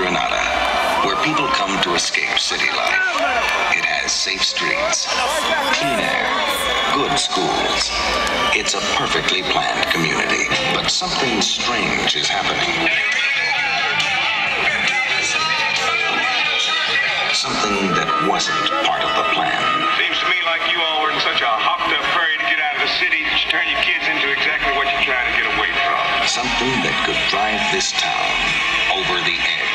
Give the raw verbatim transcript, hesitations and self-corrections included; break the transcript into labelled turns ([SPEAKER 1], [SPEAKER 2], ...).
[SPEAKER 1] Granada, where people come to escape city life. It has safe streets, clean air, good schools. It's a perfectly planned community, but something strange is happening. Something that wasn't part of the plan.
[SPEAKER 2] Seems to me like you all were in such a hopped-up hurry to get out of the city that you turn your kids into exactly what you're trying to get away from.
[SPEAKER 1] Something that could drive this town over the edge.